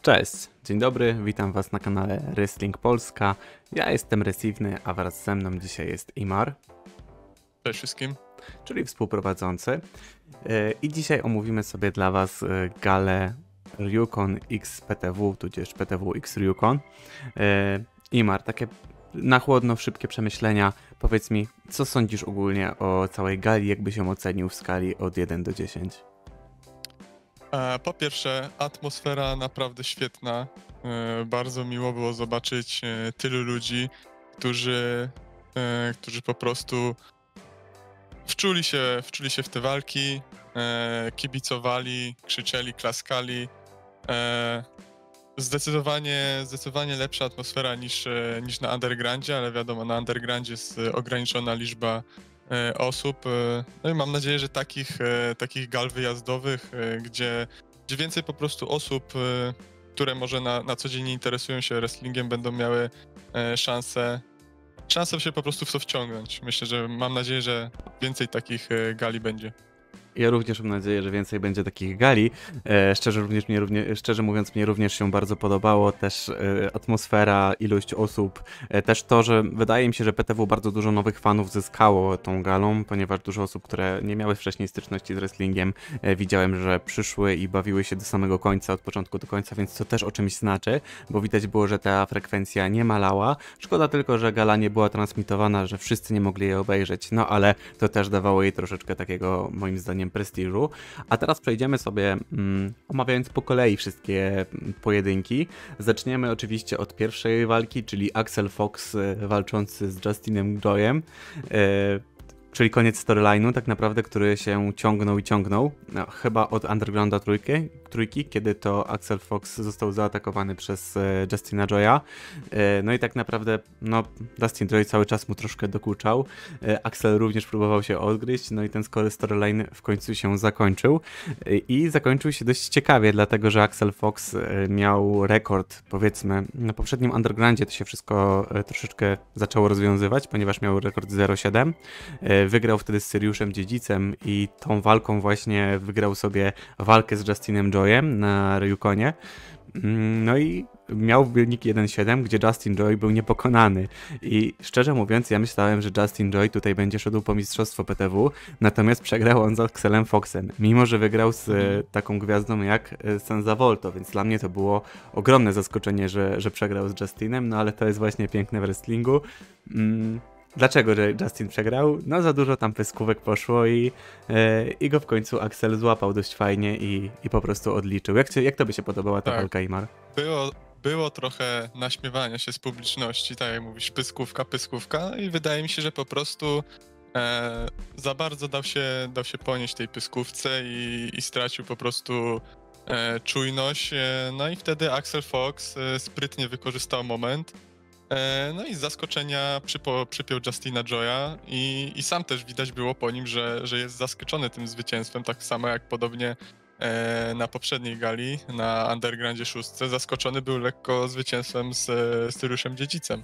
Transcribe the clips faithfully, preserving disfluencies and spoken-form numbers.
Cześć, dzień dobry, witam was na kanale Wrestling Polska. Ja jestem Resivny, a wraz ze mną dzisiaj jest Imar. Cześć wszystkim. Czyli współprowadzący. I dzisiaj omówimy sobie dla was galę Ryukon X P T W, tudzież P T W X Ryukon. Imar, takie na chłodno, szybkie przemyślenia. Powiedz mi, co sądzisz ogólnie o całej gali, jakbyś ją ocenił w skali od jeden do dziesięciu? Po pierwsze, atmosfera naprawdę świetna. Bardzo miło było zobaczyć tylu ludzi, którzy, którzy po prostu wczuli się, wczuli się w te walki, kibicowali, krzyczeli, klaskali. Zdecydowanie, zdecydowanie lepsza atmosfera niż, niż na Undergroundzie, ale wiadomo, na Undergroundzie jest ograniczona liczba osób. No i mam nadzieję, że takich, takich gal wyjazdowych, gdzie, gdzie więcej po prostu osób, które może na, na co dzień nie interesują się wrestlingiem, będą miały szansę, szansę się po prostu w to wciągnąć. Myślę, że mam nadzieję, że więcej takich gali będzie. Ja również mam nadzieję, że więcej będzie takich gali. E, szczerze, również mnie, równie, szczerze mówiąc, mnie również się bardzo podobało. Też e, atmosfera, ilość osób. E, też to, że wydaje mi się, że P T W bardzo dużo nowych fanów zyskało tą galą, ponieważ dużo osób, które nie miały wcześniej styczności z wrestlingiem, e, widziałem, że przyszły i bawiły się do samego końca, od początku do końca, więc to też o czymś znaczy, bo widać było, że ta frekwencja nie malała. Szkoda tylko, że gala nie była transmitowana, że wszyscy nie mogli jej obejrzeć, no ale to też dawało jej troszeczkę takiego, moim zdaniem, prestiżu. A teraz przejdziemy sobie, um, omawiając po kolei wszystkie pojedynki. Zaczniemy oczywiście od pierwszej walki, czyli Axel Fox walczący z Justinem Joyem. E, Czyli koniec storyline'u tak naprawdę, który się ciągnął i ciągnął. No, chyba od Undergrounda trójki, trójki, kiedy to Axel Fox został zaatakowany przez e, Justina Joya. E, no i tak naprawdę no, Dustin Joy cały czas mu troszkę dokuczał. E, Axel również próbował się odgryźć, no i ten storyline w końcu się zakończył. E, I zakończył się dość ciekawie, dlatego że Axel Fox e, miał rekord, powiedzmy, na poprzednim Undergroundzie to się wszystko e, troszeczkę zaczęło rozwiązywać, ponieważ miał rekord zero siedem. E, Wygrał wtedy z Syriuszem Dziedzicem i tą walką właśnie wygrał sobie walkę z Justinem Joyem na Ryukonie. No i miał wynik jeden siedem, gdzie Justin Joy był niepokonany. I szczerze mówiąc, ja myślałem, że Justin Joy tutaj będzie szedł po mistrzostwo P T W, natomiast przegrał on z Axelem Foxem, mimo że wygrał z e, taką gwiazdą jak e, Senza Volto, więc dla mnie to było ogromne zaskoczenie, że, że przegrał z Justinem, no ale to jest właśnie piękne w wrestlingu. Mm. Dlaczego że Justin przegrał? No za dużo tam pyskówek poszło i, e, i go w końcu Axel złapał dość fajnie i, i po prostu odliczył. Jak, jak tobie się podobała ta tak. walka, Imar? Było, było trochę naśmiewania się z publiczności, tak jak mówisz, pyskówka, pyskówka i wydaje mi się, że po prostu e, za bardzo dał się, dał się ponieść tej pyskówce i, i stracił po prostu e, czujność. E, no i wtedy Axel Fox e, sprytnie wykorzystał moment. No i z zaskoczenia przypo, przypiął Justina Joya i, i sam też widać było po nim, że, że jest zaskoczony tym zwycięstwem, tak samo jak podobnie e, na poprzedniej gali, na Undergroundzie szóstce, zaskoczony był lekko zwycięstwem z, z Syriuszem Dziedzicem.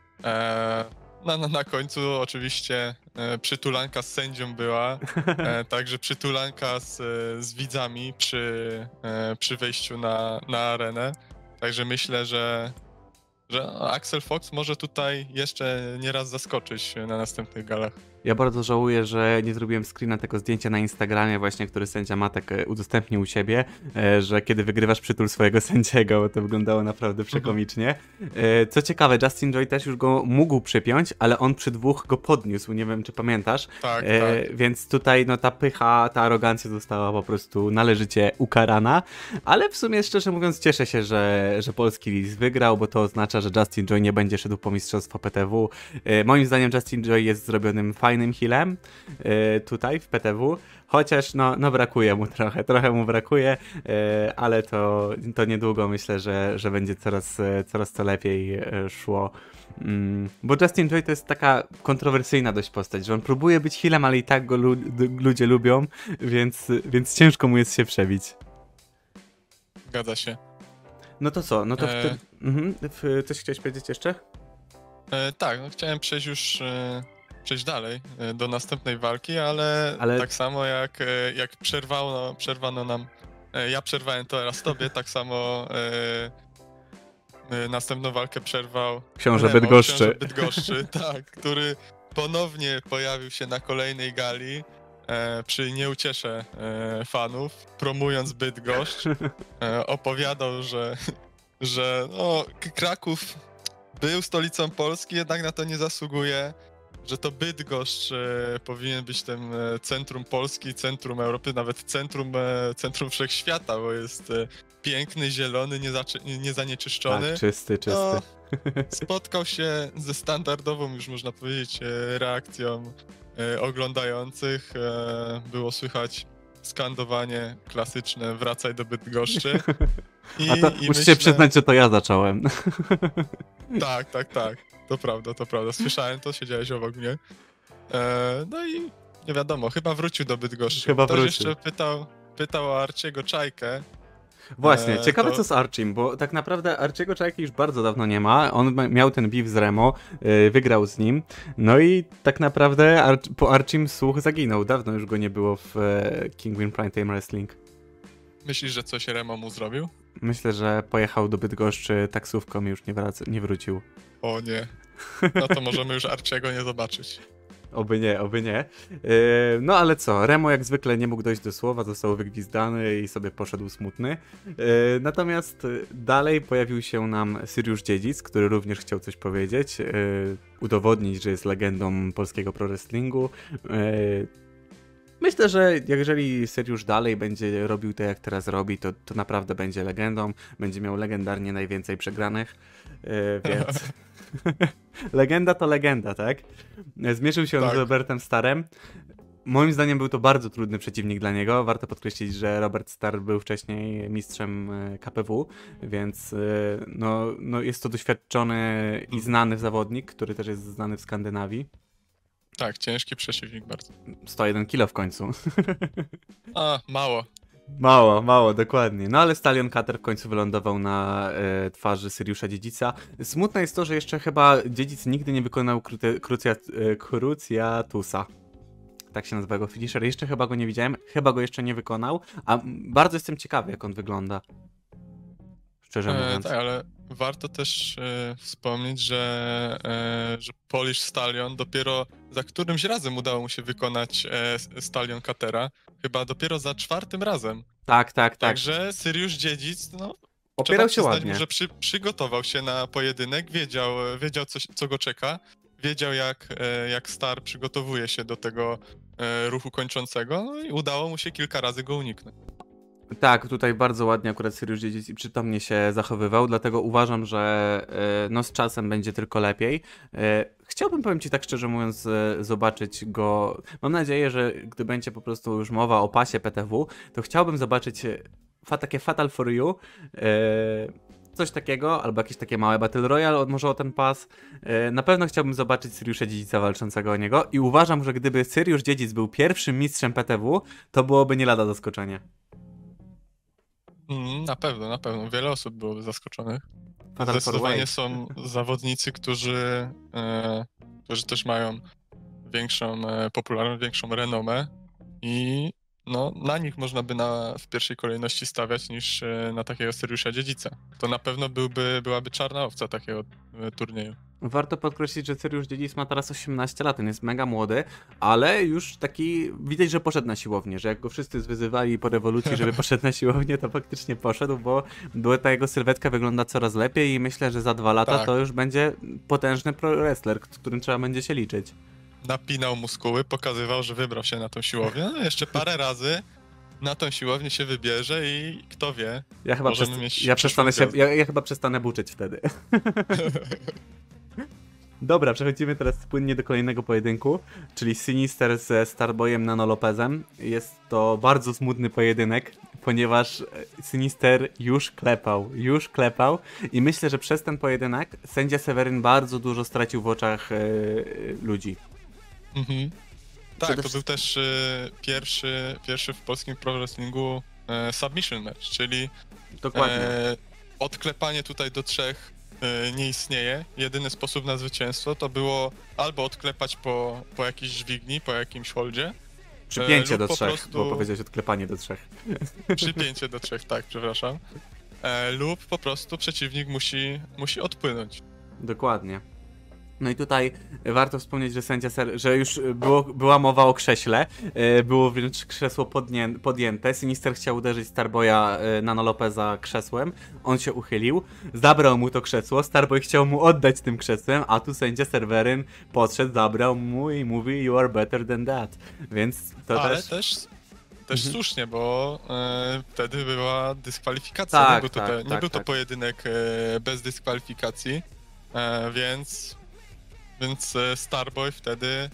E, no, no, na końcu oczywiście e, przytulanka z sędzią była, e, także przytulanka z, z widzami przy, e, przy wejściu na, na arenę, także myślę, że że Axel Fox może tutaj jeszcze nieraz zaskoczyć na następnych galach. Ja bardzo żałuję, że nie zrobiłem screena tego zdjęcia na Instagramie właśnie, który sędzia Matek udostępnił u siebie, że kiedy wygrywasz przytul swojego sędziego, bo to wyglądało naprawdę przekomicznie. Co ciekawe, Justin Joy też już go mógł przypiąć, ale on przy dwóch go podniósł, nie wiem czy pamiętasz. Tak, e, tak. Więc tutaj no ta pycha, ta arogancja została po prostu należycie ukarana, ale w sumie szczerze mówiąc cieszę się, że, że polski Liz wygrał, bo to oznacza, że Justin Joy nie będzie szedł po mistrzostwo P T W. E, moim zdaniem Justin Joy jest zrobionym fajnym healem yy, tutaj w P T W, chociaż no, no brakuje mu trochę, trochę mu brakuje, yy, ale to, to niedługo myślę, że, że będzie coraz, coraz to lepiej yy, szło. Yy, bo Justin Joy to jest taka kontrowersyjna dość postać, że on próbuje być healem, ale i tak go lu- ludzie lubią, więc, więc ciężko mu jest się przebić. Zgadza się. No to co? No to e... wtedy... Mhm. Coś chciałeś powiedzieć jeszcze? E, tak, no chciałem przejść już... E... przejść dalej do następnej walki, ale, ale... tak samo jak, jak przerwano, przerwano nam e, ja przerwałem teraz tobie, tak samo e, e, następną walkę przerwał Książę Remo, Bydgoszczy. Książę Bydgoszczy, tak, który ponownie pojawił się na kolejnej gali e, przy nieuciesze e, fanów, promując Bydgoszcz. E, opowiadał, że, że no, K- Kraków był stolicą Polski, jednak na to nie zasługuje, że to Bydgoszcz e, powinien być tym e, centrum Polski, centrum Europy, nawet centrum, e, centrum wszechświata, bo jest e, piękny, zielony, niezaczy- niezanieczyszczony. Tak, czysty, czysty. No, spotkał się ze standardową, już można powiedzieć, e, reakcją e, oglądających. E, Było słychać skandowanie klasyczne "wracaj do Bydgoszczy". I, A to i musicie myślę, przyznać, że to ja zacząłem. tak, tak, tak. To prawda, to prawda. Słyszałem to, siedziałeś obok mnie. E, no i nie wiadomo, chyba wrócił do Bydgoszczy. Chyba Ktoś wrócił. jeszcze pytał, pytał o Arciego Czajkę. Właśnie, E, ciekawe to- co z Archim, bo tak naprawdę Archiego Czajki już bardzo dawno nie ma. On ma- miał ten beef z Remo, yy, wygrał z nim. No i tak naprawdę Ar po Archim słuch zaginął. Dawno już go nie było w e, King Win Primetime Wrestling. Myślisz, że coś Remo mu zrobił? Myślę, że pojechał do Bydgoszczy taksówką i już nie, wraca, nie wrócił. O nie. No to możemy już Arciego nie zobaczyć. Oby nie, oby nie. Yy, no ale co, Remo jak zwykle nie mógł dojść do słowa, został wygwizdany i sobie poszedł smutny. Yy, natomiast y, dalej pojawił się nam Syriusz Dziedzic, który również chciał coś powiedzieć, yy, udowodnić, że jest legendą polskiego pro wrestlingu. Yy, Myślę, że jeżeli Syriusz dalej będzie robił to, jak teraz robi, to, to naprawdę będzie legendą. Będzie miał legendarnie najwięcej przegranych, yy, więc... Legenda to legenda, tak? Zmierzył się on Tak. z Robertem Starem. Moim zdaniem był to bardzo trudny przeciwnik dla niego. Warto podkreślić, że Robert Starr był wcześniej mistrzem e, K P W, więc e, no, no jest to doświadczony i znany zawodnik, który też jest znany w Skandynawii. Tak, ciężki przeciwnik bardzo. sto jeden kilo w końcu. A, mało. Mało, mało, dokładnie. No ale Stallion Cutter w końcu wylądował na e, twarzy Syriusza Dziedzica. Smutne jest to, że jeszcze chyba Dziedzic nigdy nie wykonał krute, krucja, e, Cruciatusa. Tak się nazywa jego finisher. Jeszcze chyba go nie widziałem, chyba go jeszcze nie wykonał, a m, bardzo jestem ciekawy, jak on wygląda. Szczerze E, mówiąc. tak, ale warto też e, wspomnieć, że, e, że Polish Stallion dopiero za którymś razem udało mu się wykonać e, Stallion Cuttera. Chyba dopiero za czwartym razem. Tak, tak, tak. Także Syriusz Dziedzic, no, Opierał trzeba się przyznać ładnie. mu, że przy, przygotował się na pojedynek, wiedział, wiedział coś, co go czeka, wiedział jak, e, jak Star przygotowuje się do tego e, ruchu kończącego, no i udało mu się kilka razy go uniknąć. Tak, tutaj bardzo ładnie akurat Syriusz Dziedzic i przytomnie się zachowywał, dlatego uważam, że e, no z czasem będzie tylko lepiej. E, Chciałbym, powiem ci tak szczerze mówiąc, e, zobaczyć go. Mam nadzieję, że gdy będzie po prostu już mowa o pasie P T W, to chciałbym zobaczyć e, fa takie Fatal for You, e, coś takiego, albo jakieś takie małe Battle Royale, może o ten pas. E, Na pewno chciałbym zobaczyć Syriusza Dziedzica walczącego o niego i uważam, że gdyby Syriusz Dziedzic był pierwszym mistrzem P T W, to byłoby nie lada zaskoczenie. Mm, na pewno, na pewno. Wiele osób byłoby zaskoczonych. Fatal for Zdecydowanie Way. są zawodnicy, którzy, e, którzy też mają większą e, popularność, większą renomę i no, na nich można by na, w pierwszej kolejności stawiać niż e, na takiego Syriusza Dziedzica. To na pewno byłby, byłaby czarna owca takiego e, turnieju. Warto podkreślić, że Syriusz Dziedzic ma teraz osiemnaście lat, on jest mega młody, ale już taki, widać, że poszedł na siłownię, że jak go wszyscy zwyzywali po rewolucji, żeby poszedł na siłownię, to faktycznie poszedł, bo, bo ta jego sylwetka wygląda coraz lepiej i myślę, że za dwa lata Tak. to już będzie potężny pro wrestler, z którym trzeba będzie się liczyć. Napinał muskuły, pokazywał, że wybrał się na tą siłownię, no jeszcze parę razy na tą siłownię się wybierze i kto wie. Ja chyba, Możemy przest- mieć ja przestanę się, przyszłą ja, ja chyba przestanę buczyć wtedy. Dobra, przechodzimy teraz płynnie do kolejnego pojedynku, czyli Sinister ze Starboyem Nano Lopezem. Jest to bardzo smutny pojedynek, ponieważ Sinister już klepał, już klepał i myślę, że przez ten pojedynek sędzia Seweryn bardzo dużo stracił w oczach yy, ludzi. Mhm. Tak, Przede to był też y, pierwszy, pierwszy w polskim pro wrestlingu e, submission match, czyli Dokładnie. e, odklepanie tutaj do trzech e, nie istnieje. Jedyny sposób na zwycięstwo to było albo odklepać po, po jakiejś dźwigni, po jakimś holdzie, Przypięcie e, do lub po trzech, prostu... bo powiedziałeś odklepanie do trzech. Przypięcie do trzech, tak, przepraszam. E, lub po prostu przeciwnik musi, musi odpłynąć. Dokładnie. No i tutaj warto wspomnieć, że sędzia, ser- że już było, była mowa o krześle, e, było wręcz krzesło podję- podjęte, Sinister chciał uderzyć Starboya e, Nano Lopeza krzesłem, on się uchylił, zabrał mu to krzesło, Starboy chciał mu oddać tym krzesłem, a tu sędzia Seweryn podszedł, zabrał mu i mówi you are better than that, więc to Ale też... też, też Mhm. słusznie, bo e, wtedy była dyskwalifikacja, Tak, nie był to, tak, te, nie tak, był to tak. pojedynek e, bez dyskwalifikacji, e, więc... Więc e, Starboy wtedy,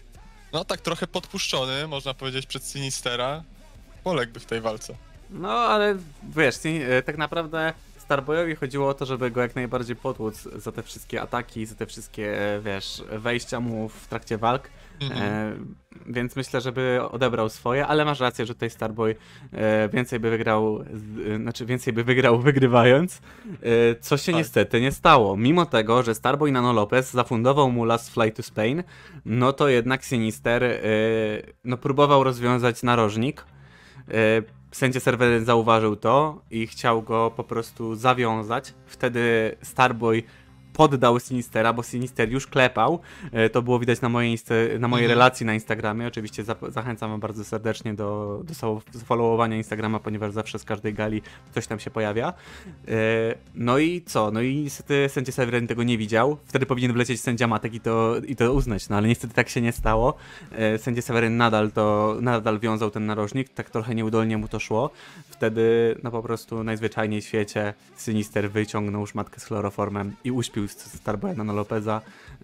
no tak trochę podpuszczony, można powiedzieć, przez Sinistera, poległby w tej walce. No, ale wiesz, Sin- e, tak naprawdę Starboyowi chodziło o to, żeby go jak najbardziej potłuc za te wszystkie ataki, za te wszystkie, e, wiesz, wejścia mu w trakcie walk. Mhm. E, więc myślę, żeby odebrał swoje, ale masz rację, że tutaj Starboy e, więcej by wygrał, z, e, znaczy więcej by wygrał wygrywając, e, co się Tak. niestety nie stało. Mimo tego, że Starboy Nano Lopez zafundował mu Last Flight to Spain, no to jednak Sinister e, no, próbował rozwiązać narożnik. E, Sędzia Seweryn zauważył to i chciał go po prostu zawiązać. Wtedy Starboy poddał Sinistera, bo Sinister już klepał. E, To było widać na mojej, insta- na mojej Mhm. relacji na Instagramie. Oczywiście zap- zachęcam wam bardzo serdecznie do, do so- followowania Instagrama, ponieważ zawsze z każdej gali coś tam się pojawia. E, No i co? No i niestety sędzia Seweryn tego nie widział. Wtedy powinien wlecieć sędzia Matek i to, i to uznać, no ale niestety tak się nie stało. E, Sędzia Seweryn nadal to, nadal wiązał ten narożnik, tak trochę nieudolnie mu to szło. Wtedy, no po prostu najzwyczajniej w świecie Sinister wyciągnął szmatkę z chloroformem i uśpił Starboya Nano Lopeza,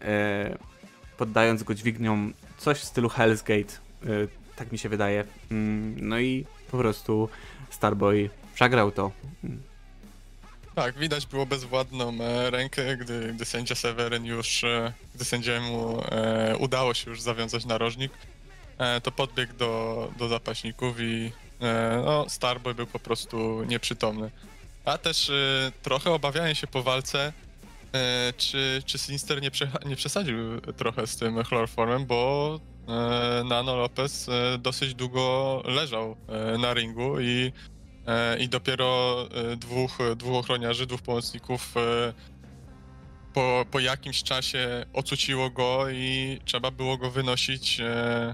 e, poddając go dźwignią, coś w stylu Hell's Gate, e, tak mi się wydaje. Mm, no i po prostu Starboy przegrał to. Tak, widać było bezwładną e, rękę, gdy, gdy sędzia Seweryn już, e, gdy sędziemu e, udało się już zawiązać narożnik, e, to podbiegł do, do zapaśników i e, no, Starboy był po prostu nieprzytomny. A też e, trochę obawiałem się po walce, e, czy, czy Sinister nie, przecha- nie przesadził trochę z tym chloroformem, bo e, Nano Lopez e, dosyć długo leżał e, na ringu i E, i dopiero e, dwóch, dwóch ochroniarzy, dwóch pomocników e, po, po jakimś czasie ocuciło go i trzeba było go wynosić e, e,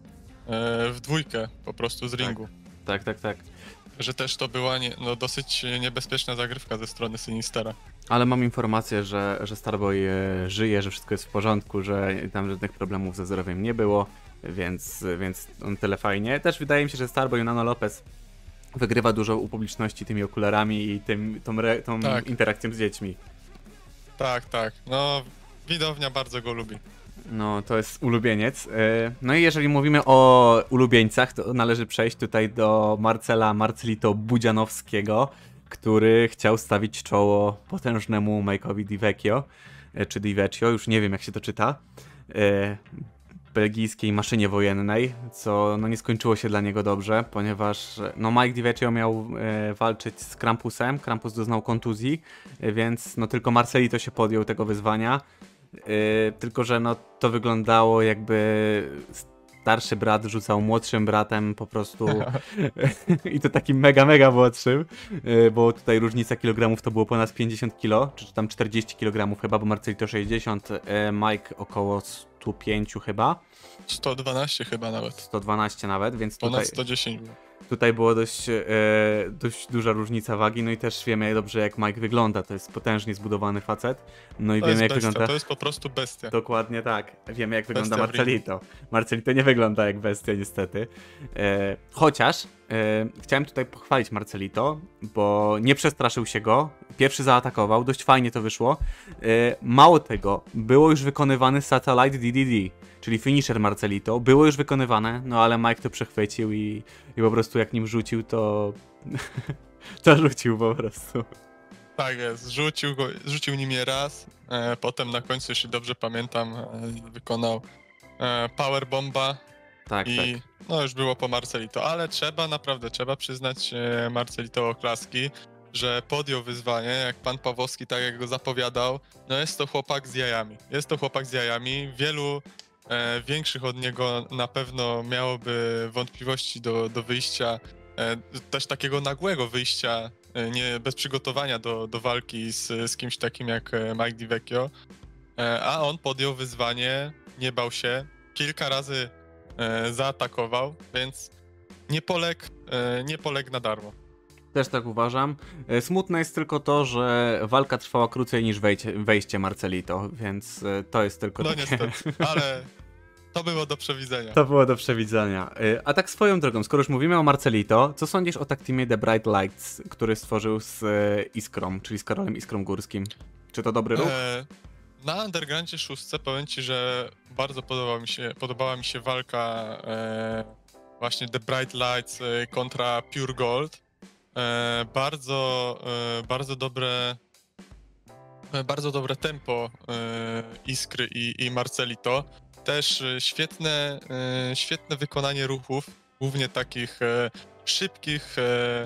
w dwójkę po prostu z ringu. Tak, tak, tak. Że też to była nie, no, dosyć niebezpieczna zagrywka ze strony Sinistera. Ale mam informację, że, że Starboy e, żyje, że wszystko jest w porządku, że tam żadnych problemów ze zdrowiem nie było, więc, więc on tyle fajnie. Też wydaje mi się, że Starboy Nano Lopez wygrywa dużo u publiczności tymi okularami i tym, tą, re, tą Tak. interakcją z dziećmi. Tak, tak. No, widownia bardzo go lubi. No, to jest ulubieniec. E, No i jeżeli mówimy o ulubieńcach, to należy przejść tutaj do Marcela Marcelito Budzianowskiego, który chciał stawić czoło potężnemu Mike'owi Di Vecchio, e, czy Di Vecchio, już nie wiem jak się to czyta, e, belgijskiej maszynie wojennej, co no nie skończyło się dla niego dobrze, ponieważ no Mike Di Vecchio miał e, walczyć z Krampusem, Krampus doznał kontuzji, e, więc no tylko Marcelito się podjął tego wyzwania. Yy, tylko, że no to wyglądało jakby starszy brat rzucał młodszym bratem po prostu i to takim mega, mega młodszym, yy, bo tutaj różnica kilogramów to było ponad pięćdziesiąt kilo, czy tam czterdzieści kilogramów chyba, bo Marcelito sześćdziesiąt, yy, Mike około sto pięć chyba, sto dwanaście chyba nawet. sto dwanaście nawet, więc Ponad tutaj... sto dziesięć było. Tutaj była dość, e, dość duża różnica wagi, no i też wiemy dobrze jak Mike wygląda, to jest potężnie zbudowany facet, no i To wiemy jest jak bestia, wygląda... to jest po prostu bestia. Dokładnie tak, wiemy jak wygląda Bestia w Marcelito. Marcelito nie wygląda jak bestia niestety, e, chociaż e, chciałem tutaj pochwalić Marcelito, bo nie przestraszył się go, pierwszy zaatakował, dość fajnie to wyszło, e, mało tego, było już wykonywany Satellite D D D, czyli finisher Marcelito, było już wykonywane, no ale Mike to przechwycił i, i po prostu jak nim rzucił, to... to rzucił po prostu. Tak jest, rzucił, go, rzucił nim je raz, e, potem na końcu, jeśli dobrze pamiętam, e, wykonał e, powerbomba Tak, i tak. no już było po Marcelito, ale trzeba, naprawdę trzeba przyznać e, Marcelito oklaski, że podjął wyzwanie, jak pan Pawłowski tak jak go zapowiadał, no jest to chłopak z jajami, jest to chłopak z jajami, wielu e, większych od niego na pewno miałoby wątpliwości do, do wyjścia, e, też takiego nagłego wyjścia, e, nie bez przygotowania do, do walki z, z kimś takim jak e, Mike DiVecchio, e, a on podjął wyzwanie, nie bał się, kilka razy e, zaatakował, więc nie poległ, e, nie poległ na darmo. Też tak uważam. E, Smutne jest tylko to, że walka trwała krócej niż wejście, wejście Marcelito, więc e, to jest tylko No takie... niestety, ale to było do przewidzenia. To było do przewidzenia. E, A tak swoją drogą, skoro już mówimy o Marcelito, co sądzisz o tag teamie The Bright Lights, który stworzył z e, Iskrą, czyli z Karolem Iskrą Górskim? Czy to dobry ruch? E, na Undergroundzie szóstce powiem ci, że bardzo podobała mi się, podobała mi się walka e, właśnie The Bright Lights e, kontra Pure Gold. E, bardzo, e, bardzo dobre e, bardzo dobre tempo e, Iskry i, i Marcelito. Też e, świetne, e, świetne wykonanie ruchów, głównie takich e, szybkich, e,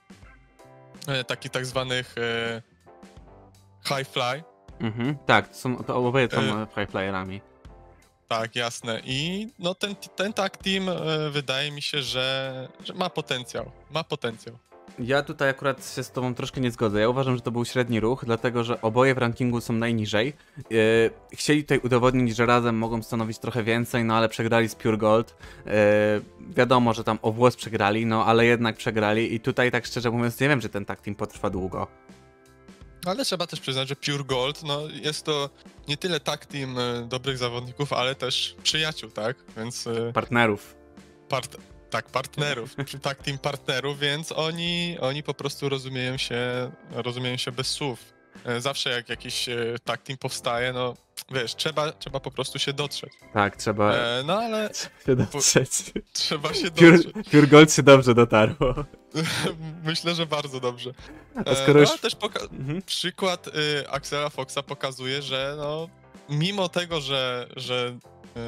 e, takich tak zwanych e, high fly. Mhm, tak, to, są, to oboje są E, high flyerami. Tak, jasne. I no ten, ten tag team e, wydaje mi się, że, że ma potencjał. Ma potencjał. Ja tutaj akurat się z tobą troszkę nie zgodzę. Ja uważam, że to był średni ruch, dlatego że oboje w rankingu są najniżej. Yy, chcieli tutaj udowodnić, że razem mogą stanowić trochę więcej, no ale przegrali z Pure Gold. Yy, wiadomo, że tam o włos przegrali, no ale jednak przegrali i tutaj tak szczerze mówiąc nie wiem, czy ten tag team potrwa długo. Ale trzeba też przyznać, że Pure Gold, no jest to nie tyle tag team e, dobrych zawodników, ale też przyjaciół, tak? Więc e, Partnerów. part, tak, partnerów, tag team partnerów, więc oni, oni po prostu rozumieją się, rozumieją się bez słów. E, Zawsze jak jakiś e, tag team powstaje, no wiesz, trzeba, trzeba po prostu się dotrzeć. Tak, trzeba E, No ale się dotrzeć. trzeba się Pure, dotrzeć. Pure Gold się dobrze dotarło. Myślę, że bardzo dobrze. A skoro E, już... no, ale też poka- Mhm. przykład y, Axela Foxa pokazuje, że no, mimo tego, że, że,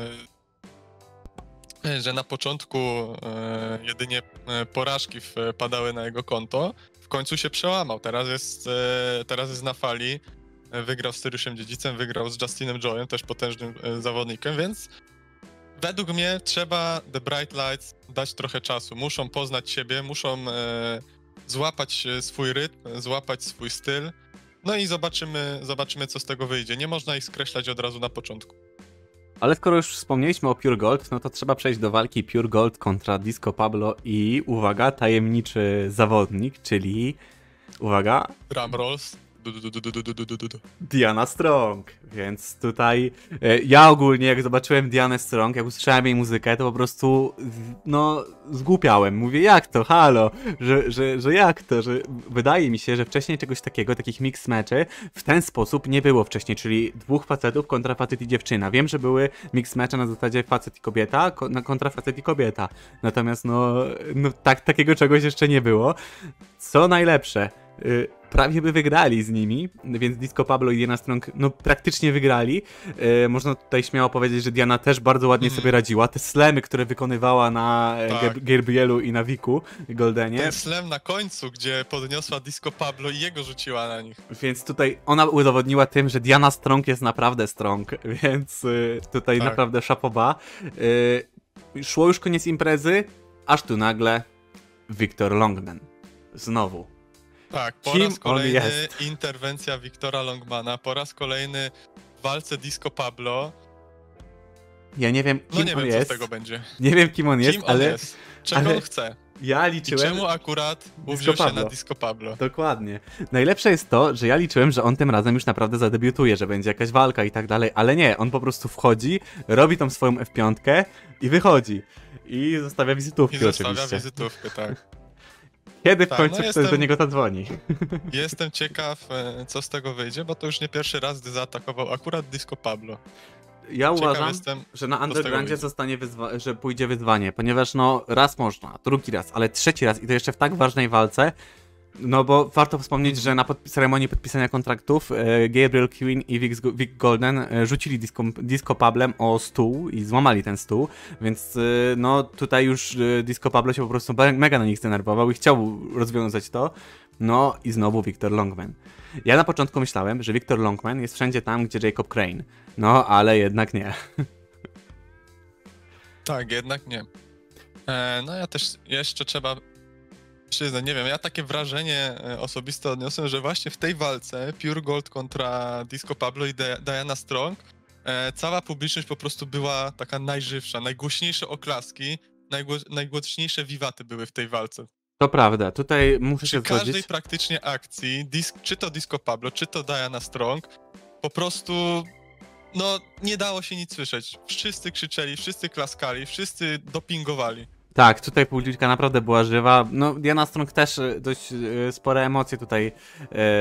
y, że na początku y, jedynie y, porażki wpadały na jego konto, w końcu się przełamał. Teraz jest, y, teraz jest na fali. Wygrał z Tyryszem Dziedzicem, wygrał z Justinem Joyem, też potężnym y, zawodnikiem, więc według mnie trzeba The Bright Lights dać trochę czasu. Muszą poznać siebie, muszą e, złapać swój rytm, złapać swój styl. No i zobaczymy, zobaczymy, co z tego wyjdzie. Nie można ich skreślać od razu na początku. Ale skoro już wspomnieliśmy o Pure Gold, no to trzeba przejść do walki Pure Gold kontra Disco Pablo i uwaga, tajemniczy zawodnik, czyli uwaga, Drum rolls. Du, du, du, du, du, du, du, du, du. Diana Strong, więc tutaj e, ja ogólnie jak zobaczyłem Dianę Strong, jak usłyszałem jej muzykę, to po prostu no zgłupiałem, mówię jak to, halo, że, że, że jak to, że wydaje mi się, że wcześniej czegoś takiego, takich mix meczy w ten sposób nie było wcześniej, czyli dwóch facetów kontra facet i dziewczyna. Wiem, że były mix mecze na zasadzie facet i kobieta ko- kontra facet i kobieta, natomiast no, no tak, takiego czegoś jeszcze nie było. Co najlepsze, y, prawie by wygrali z nimi, więc Disco Pablo i Diana Strong no praktycznie wygrali. E, można tutaj śmiało powiedzieć, że Diana też bardzo ładnie Mhm. sobie radziła. Te slemy, które wykonywała na e, Tak. Gab- Gabrielu i na Wiku Goldenie, Ten slam na końcu, gdzie podniosła Disco Pablo i jego rzuciła na nich. więc tutaj ona udowodniła tym, że Diana Strong jest naprawdę strong, więc e, tutaj Tak. naprawdę szapoba. E, szło już koniec imprezy, aż tu nagle Victor Longman. Znowu. Tak, po Kim raz on kolejny jest? interwencja Wiktora Longmana, po raz kolejny w walce Disco Pablo. Ja nie wiem, kim No nie on wiem, co z jest. tego będzie. Nie wiem, kim on jest, Kim on ale jest? Czego ale on chce? ja I liczyłem... czemu akurat Disco uwziął się Pablo. na Disco Pablo? Dokładnie. Najlepsze jest to, że ja liczyłem, że on tym razem już naprawdę zadebiutuje, że będzie jakaś walka i tak dalej, ale nie, on po prostu wchodzi, robi tą swoją F pięć i wychodzi. I zostawia wizytówki I zostawia oczywiście. wizytówkę, tak. Kiedy w Tak, końcu no ktoś jestem- do niego zadzwoni? Jestem ciekaw, e, co z tego wyjdzie, bo to już nie pierwszy raz, gdy zaatakował akurat Disco Pablo. Ja Ciekaw uważam, jestem, że na tego Undergroundzie wyjdzie. zostanie wyzwa- że pójdzie wyzwanie, ponieważ no raz można, drugi raz, ale trzeci raz i to jeszcze w tak ważnej walce. No bo warto wspomnieć, że na podpis- ceremonii podpisania kontraktów e, Gabriel Queen i Vic, Vic Golden e, rzucili disco, disco Pablem o stół i złamali ten stół, więc e, no tutaj już e, Disco Pablo się po prostu be- mega na nich zdenerwował i chciał rozwiązać to. No i znowu Victor Longman. Ja na początku myślałem, że Victor Longman jest wszędzie tam, gdzie Jacob Crane. No, ale jednak nie. Tak, jednak nie. E, no ja też jeszcze trzeba przyznać, nie wiem, ja takie wrażenie e, osobiste odniosłem, że właśnie w tej walce Pure Gold kontra Disco Pablo i Di- Diana Strong e, cała publiczność po prostu była taka najżywsza, najgłośniejsze oklaski, najgło- najgłośniejsze wiwaty były w tej walce. To prawda, tutaj muszę Przy się każdej zgodzić. praktycznie akcji, dis- czy to Disco Pablo, czy to Diana Strong, po prostu no nie dało się nic słyszeć. Wszyscy krzyczeli, wszyscy klaskali, wszyscy dopingowali. Tak, tutaj publiczka naprawdę była żywa. No, Diana Strong też e, dość e, spore emocje tutaj e, e,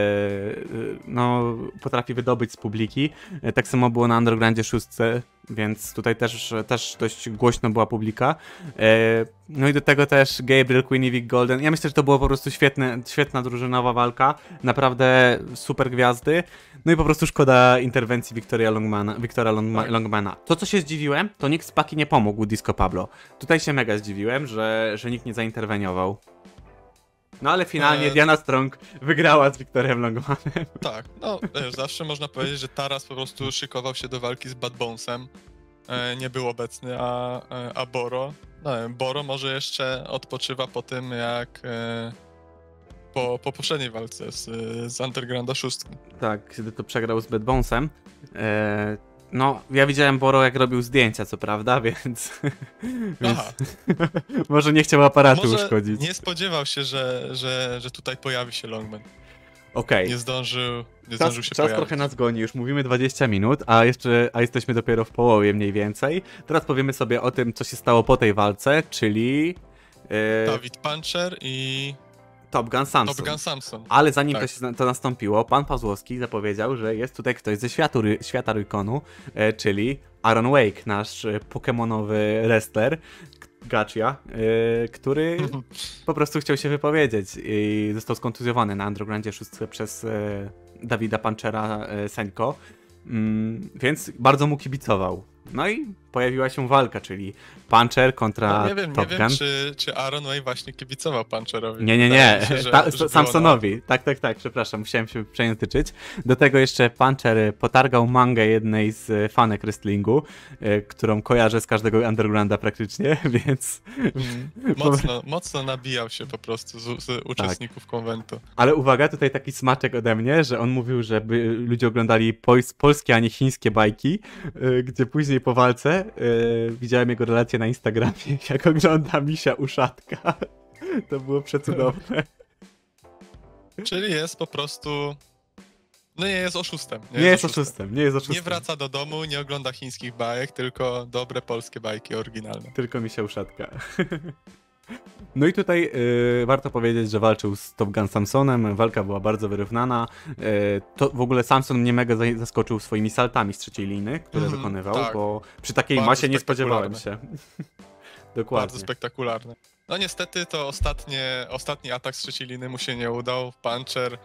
no, potrafi wydobyć z publiki. E, tak samo było na Undergroundzie szóstce, więc tutaj też, też dość głośno była publika. E, no i do tego też Gabriel, Queen i Vic Golden. Ja myślę, że to była po prostu świetne, świetna drużynowa walka. Naprawdę super gwiazdy. No i po prostu szkoda interwencji Victoria Longmana, Victoria Longma, Tak. Longmana. To, co się zdziwiłem, to nikt z paki nie pomógł Disco Pablo. Tutaj się mega zdziwiłem, że, że nikt nie zainterweniował. No ale finalnie Eee. Diana Strong wygrała z Victorem Longmanem. Tak, no wiesz, zawsze można powiedzieć, że Taras po prostu szykował się do walki z Bad Bonesem. E, nie był obecny, a, e, a Boro, no wiem, Boro może jeszcze odpoczywa po tym, jak e, po, po poprzedniej walce z, z Undergrounda szóstki. Tak, kiedy to przegrał z Bad Bonesem. Eee, no, ja widziałem Boro jak robił zdjęcia, co prawda, więc... więc Aha. może nie chciał aparatu Może uszkodzić. nie spodziewał się, że, że, że tutaj pojawi się Longman. Okej. Nie zdążył, nie Czas, zdążył się czas pojawić. trochę nas goni, już mówimy dwadzieścia minut, a jeszcze a jesteśmy dopiero w połowie mniej więcej. Teraz powiemy sobie o tym, co się stało po tej walce, czyli e, David Puncher i Top Gun Samsung. Top Gun Samson. Ale zanim Tak. to, się, to nastąpiło, pan Pawłowski zapowiedział, że jest tutaj ktoś ze światu, ry- świata Rykonu, e, czyli Aaron Wake, nasz e, pokemonowy wrestler, k- Gachia, e, który po prostu chciał się wypowiedzieć i został skontuzjowany na Undergroundzie szóstce przez e, Davida Punchera e, Senko, mm, więc bardzo mu kibicował. No i pojawiła się walka, czyli Puncher kontra No, nie wiem, nie Top wiem Gun. czy, czy Aaron Way właśnie kibicował Puncherowi. Nie, nie, Wydaje nie. mi się, że- Ta, że było Samsonowi. Tak, tak, tak, przepraszam, musiałem się przejęzyczyć. Do tego jeszcze Puncher potargał mangę jednej z fanek wrestlingu, e, którą kojarzę z każdego undergrounda praktycznie, więc... Mm, Mocno, mocno nabijał się po prostu z, z uczestników konwentu. Ale uwaga, tutaj taki smaczek ode mnie, że on mówił, żeby ludzie oglądali pols- polskie, a nie chińskie bajki, e, gdzie później po walce e, widziałem jego relację na Instagramie, jak ogląda misia uszatka. To było przecudowne. Czyli jest po prostu... No nie jest oszustem. Nie jest oszustem, nie jest oszustem. Nie wraca do domu, nie ogląda chińskich bajek, tylko dobre polskie bajki oryginalne. Tylko mi się uszatka. No i tutaj y, warto powiedzieć, że walczył z Top Gun Samsonem, walka była bardzo wyrównana. Y, to w ogóle Samson mnie mega za- zaskoczył swoimi saltami z trzeciej liny, które Mhm, wykonywał, tak. bo przy takiej Bardzo masie nie spodziewałem się. spektakularne. Dokładnie. Bardzo spektakularne. No niestety to ostatnie, ostatni atak z trzeciej liny mu się nie udał. Puncher...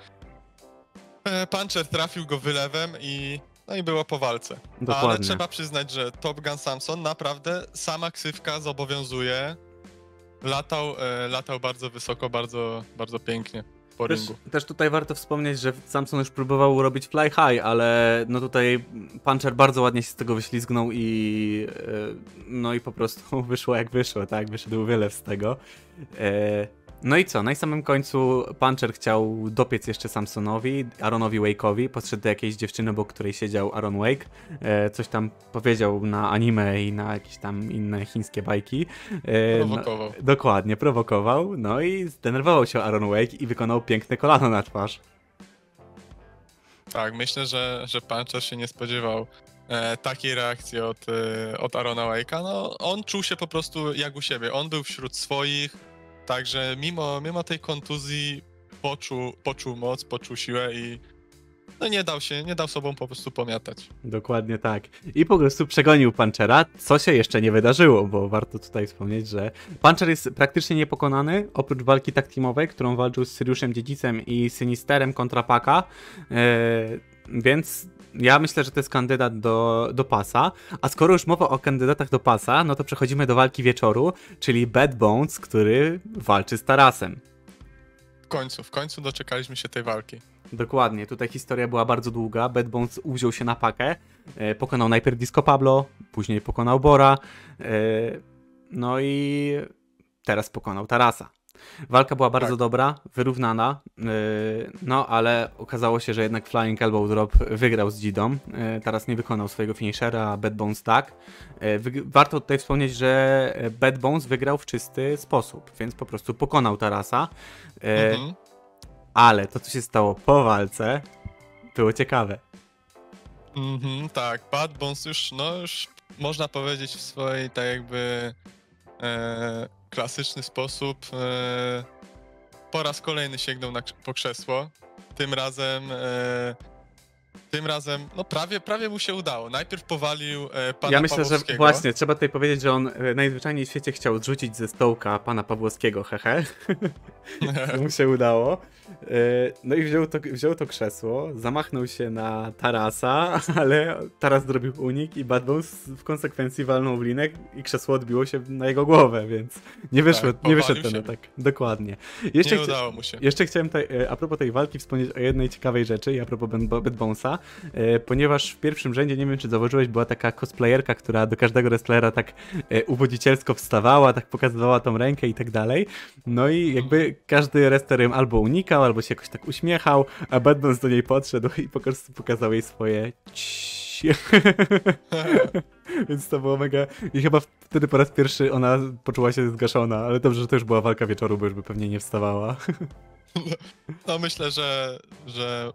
E, Puncher trafił go wylewem i... No i było po walce. Ale Dokładnie. trzeba przyznać, że Top Gun Samson naprawdę sama ksywka zobowiązuje. Latał, e, latał bardzo wysoko, bardzo, bardzo pięknie po Też, ringu. też tutaj warto wspomnieć, że Samson już próbował robić fly high, ale no tutaj Puncher bardzo ładnie się z tego wyślizgnął i e, no i po prostu wyszło jak wyszło, tak? Wyszedł wylew z tego. E, No i co? Na samym końcu Puncher chciał dopiec jeszcze Samsonowi, Aaronowi Wake'owi, podszedł do jakiejś dziewczyny, obok której siedział Aaron Wake, e, coś tam powiedział na anime i na jakieś tam inne chińskie bajki. E, Prowokował. No, dokładnie, prowokował, no i zdenerwował się Aaron Wake i wykonał piękne kolano na twarz. Tak, myślę, że, że Puncher się nie spodziewał e, takiej reakcji od, e, od Aarona Wake'a. No, on czuł się po prostu jak u siebie. On był wśród swoich, także mimo, mimo tej kontuzji poczuł, poczuł moc, poczuł siłę i no nie dał się, nie dał sobą po prostu pomiatać. Dokładnie tak. I po prostu przegonił Punchera, co się jeszcze nie wydarzyło, bo warto tutaj wspomnieć, że Puncher jest praktycznie niepokonany, oprócz walki tag teamowej, którą walczył z Syriuszem Dziedzicem i Sinisterem kontra Paka, yy, więc ja myślę, że to jest kandydat do, do pasa. A skoro już mowa o kandydatach do pasa, no to przechodzimy do walki wieczoru, czyli Bad Bones, który walczy z Tarasem. W końcu, w końcu doczekaliśmy się tej walki. Dokładnie, tutaj historia była bardzo długa. Bad Bones uwziął się na pakę, e, pokonał najpierw Disco Pablo, później pokonał Bora. E, no i teraz pokonał Tarasa. Walka była bardzo Tak. dobra, wyrównana, yy, no ale okazało się, że jednak Flying Elbow Drop wygrał z Dzidą. Yy, teraz nie wykonał swojego finishera, a Bad Bones tak. Yy, wyg- warto tutaj wspomnieć, że Bad Bones wygrał w czysty sposób, więc po prostu pokonał Tarasa. Yy, Mhm. Ale to, co się stało po walce, było ciekawe. Mhm, tak, Bad Bones już, no już można powiedzieć w swojej tak jakby e, klasyczny sposób e, po raz kolejny sięgnął na, krz- po krzesło. Tym razem e, tym razem, no prawie, prawie mu się udało. Najpierw powalił e, pana Ja myślę, że Pawłowskiego. właśnie, trzeba tutaj powiedzieć, że on e, najzwyczajniej w świecie chciał zrzucić ze stołka pana Pawłowskiego, hehe. To mu się udało. E, No i wziął to, wziął to krzesło, zamachnął się na Tarasa, ale Taras zrobił unik i Bad Bones w konsekwencji walnął w linek i krzesło odbiło się na jego głowę, więc nie wyszło, Tak, nie wyszedł powalił ten się. atak. Dokładnie. Jeszcze Nie chcia- udało mu się. Jeszcze chciałem tutaj, e, a propos tej walki, wspomnieć o jednej ciekawej rzeczy, i a propos Ben- Bad Bonesa, e, ponieważ w pierwszym rzędzie, nie wiem czy zauważyłeś, była taka cosplayerka, która do każdego wrestlera tak e, uwodzicielsko wstawała, tak pokazywała tą rękę i tak dalej. No i jakby każdy wrestler ją albo unikał, albo się jakoś tak uśmiechał, a Bad Bones do niej podszedł i po prostu pokazał jej swoje ciii. Więc to było mega... I chyba wtedy po raz pierwszy ona poczuła się zgaszona, ale dobrze, że to już była walka wieczoru, bo już by pewnie nie wstawała. No myślę, że, że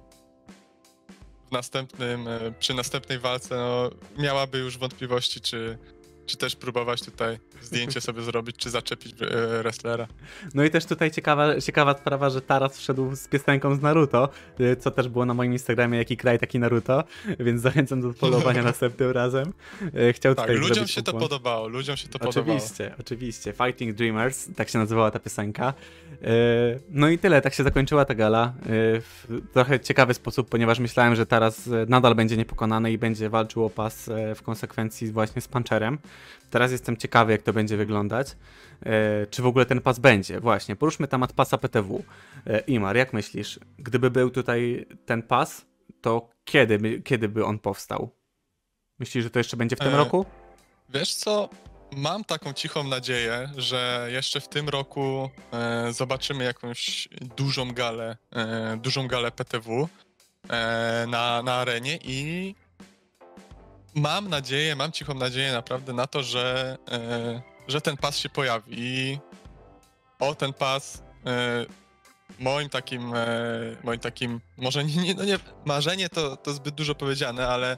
w następnym, e, przy następnej walce no, miałaby już wątpliwości, czy, czy też próbować tutaj zdjęcie sobie zrobić, czy zaczepić e, wrestlera. No i też tutaj ciekawa, ciekawa sprawa, że Taras wszedł z piosenką z Naruto, y, co też było na moim Instagramie, jaki kraj, taki Naruto, więc zachęcam do followowania następnym razem. Y, Chciał Tak, tutaj ludziom zrobić się to pokłon. podobało, ludziom się to podobało. Oczywiście, oczywiście. Fighting Dreamers, tak się nazywała ta piosenka. Yy, No i tyle, tak się zakończyła ta gala. Yy, W trochę ciekawy sposób, ponieważ myślałem, że teraz yy, nadal będzie niepokonany i będzie walczył o pas yy, w konsekwencji właśnie z Puncherem. Teraz jestem ciekawy, jak to będzie wyglądać. Yy, Czy w ogóle ten pas będzie? Właśnie, poruszmy temat pasa P T W. Yy, Imar, jak myślisz, gdyby był tutaj ten pas, to kiedy by, kiedy by on powstał? Myślisz, że to jeszcze będzie w tym E, roku? Wiesz co, mam taką cichą nadzieję, że jeszcze w tym roku e, zobaczymy jakąś dużą galę, e, dużą galę P T W e, na, na arenie i mam nadzieję, mam cichą nadzieję naprawdę na to, że, e, że ten pas się pojawi i o ten pas e, moim takim, e, moim takim, może nie, nie, no nie marzenie to, to zbyt dużo powiedziane, ale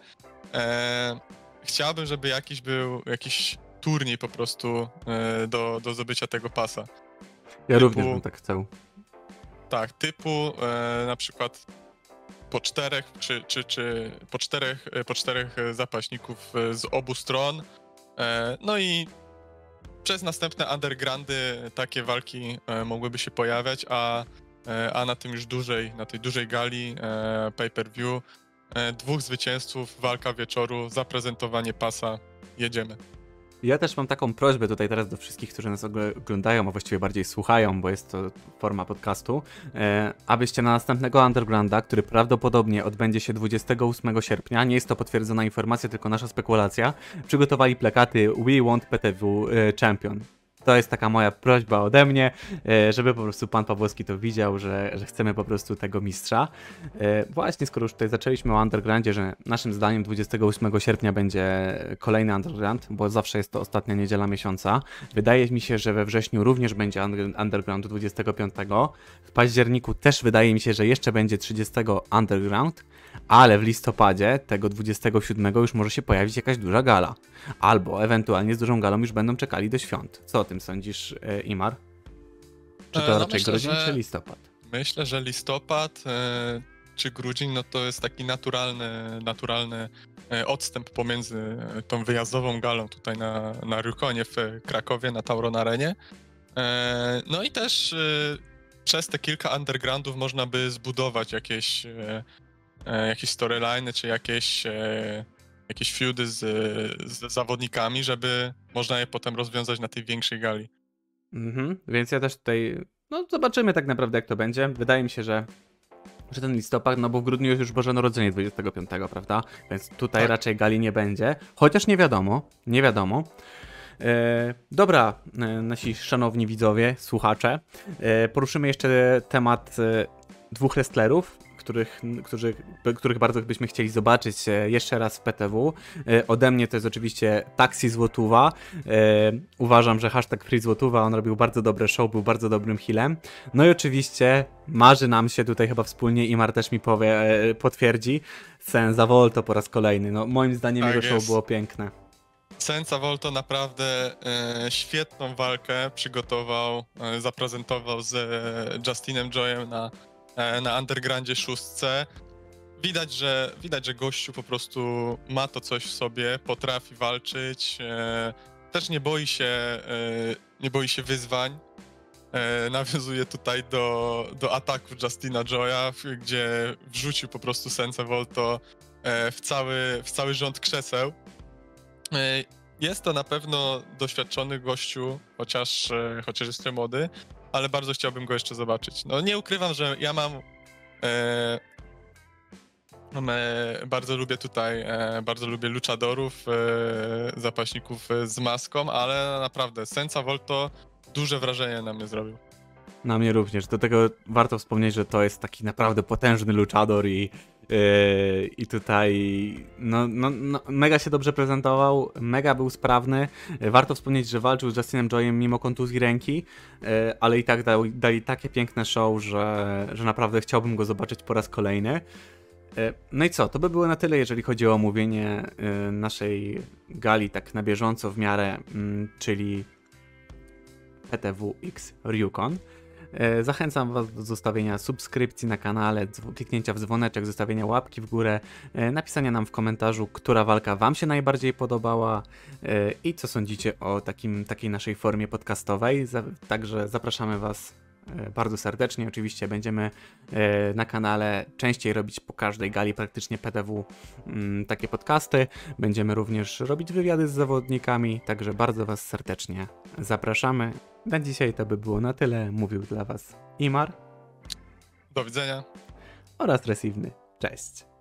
e, chciałbym, żeby jakiś był, jakiś turniej po prostu e, do, do zdobycia tego pasa. Ja typu- również bym tak chciał. Tak, typu e, na przykład po czterech, czy, czy, czy po czterech, e, po czterech e, zapaśników e, z obu stron. E, no i przez następne undergroundy takie walki e, mogłyby się pojawiać, a, e, a na tym już dłużej, na tej dużej gali e, pay-per-view e, dwóch zwycięzców, walka wieczoru, zaprezentowanie pasa, jedziemy. Ja też mam taką prośbę tutaj teraz do wszystkich, którzy nas ogl- oglądają, a właściwie bardziej słuchają, bo jest to forma podcastu, e, abyście na następnego Undergrounda, który prawdopodobnie odbędzie się dwudziestego ósmego sierpnia, nie jest to potwierdzona informacja, tylko nasza spekulacja, przygotowali plakaty We Want P T W e, Champion. To jest taka moja prośba ode mnie, e, żeby po prostu pan Pawłowski to widział, że, że chcemy po prostu tego mistrza. E, Właśnie, skoro już tutaj zaczęliśmy o Undergroundzie, że naszym zdaniem dwudziestego ósmego sierpnia będzie kolejny Underground, bo zawsze jest to ostatnia niedziela miesiąca. Wydaje mi się, że we wrześniu również będzie Under- Underground dwudziestego piątego. W październiku też wydaje mi się, że jeszcze będzie trzydziestego Underground, ale w listopadzie tego dwudziestego siódmego już może się pojawić jakaś duża gala. Albo ewentualnie z dużą galą już będą czekali do świąt. Co o tym sądzisz, e, Imar? Czy to E, no raczej myślę, grudzień, że- czy listopad? Myślę, że listopad e, czy grudzień, no to jest taki naturalny, naturalny e, odstęp pomiędzy e, tą wyjazdową galą tutaj na, na Rykonie w Krakowie, na Tauron Arenie. E, no i też e, przez te kilka undergroundów można by zbudować jakieś, e, e, jakieś storyliny, czy jakieś, e, jakieś feudy z, z zawodnikami, żeby można je potem rozwiązać na tej większej gali. Mhm, więc ja też tutaj, no zobaczymy tak naprawdę jak to będzie. Wydaje mi się, że, że ten listopad, no bo w grudniu jest już Boże Narodzenie dwudziestego piątego, prawda? Więc tutaj Tak. raczej gali nie będzie, chociaż nie wiadomo, nie wiadomo. E, dobra, e, nasi szanowni widzowie, słuchacze, e, poruszymy jeszcze temat e, dwóch wrestlerów, których, którzy, których bardzo byśmy chcieli zobaczyć e, jeszcze raz w P T W. E, ode mnie to jest oczywiście Taxi Złotuwa. E, uważam, że hashtag Free Złotuwa, on robił bardzo dobre show, był bardzo dobrym healem. No i oczywiście marzy nam się tutaj chyba wspólnie, Imar też mi powie, e, potwierdzi, Senza Volto po raz kolejny. No, moim zdaniem Tak jego show jest. było piękne. Senza Volto naprawdę e, świetną walkę przygotował, e, zaprezentował z e, Justinem Joyem na, e, na Undergroundzie szóstce. Widać, że widać, że gościu po prostu ma to coś w sobie, potrafi walczyć, e, też nie boi się, e, nie boi się wyzwań. E, nawiązuje tutaj do, do ataku Justina Joya, w- gdzie wrzucił po prostu Senza Volto e, w, cały, w cały rząd krzeseł. E, Jest to na pewno doświadczony gościu, chociaż, e, chociaż jeszcze młody, ale bardzo chciałbym go jeszcze zobaczyć. No nie ukrywam, że ja mam... E, mam e, bardzo lubię tutaj, e, bardzo lubię luchadorów, e, zapaśników e, z maską, ale naprawdę Senza Volto duże wrażenie na mnie zrobił. Na mnie również. Do tego warto wspomnieć, że to jest taki naprawdę potężny luchador i, yy, i tutaj no, no, no, mega się dobrze prezentował, mega był sprawny. Yy, Warto wspomnieć, że walczył z Justinem Joyem mimo kontuzji ręki, yy, ale i tak dał, dali takie piękne show, że, że naprawdę chciałbym go zobaczyć po raz kolejny. Yy, No i co, to by było na tyle, jeżeli chodzi o omówienie yy, naszej gali tak na bieżąco w miarę, yy, czyli P T W X Ryukon. E, Zachęcam Was do zostawienia subskrypcji na kanale, dzwo- kliknięcia w dzwoneczek, zostawienia łapki w górę, e, napisania nam w komentarzu, która walka Wam się najbardziej podobała e, i co sądzicie o takim, takiej naszej formie podcastowej. Za- Także zapraszamy Was e, bardzo serdecznie. Oczywiście będziemy e, na kanale częściej robić po każdej gali praktycznie P T W mm, takie podcasty. Będziemy również robić wywiady z zawodnikami, także bardzo Was serdecznie zapraszamy. Na dzisiaj to by było na tyle. Mówił dla Was Imar Do widzenia. oraz Resivny. Cześć!